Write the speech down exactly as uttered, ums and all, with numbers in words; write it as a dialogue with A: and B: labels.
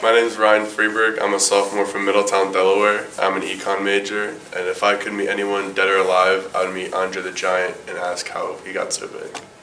A: My name is Ryan Freeburg. I'm a sophomore from Middletown, Delaware. I'm an econ major, and if I could meet anyone dead or alive, I would meet Andre the Giant and ask how he got so big.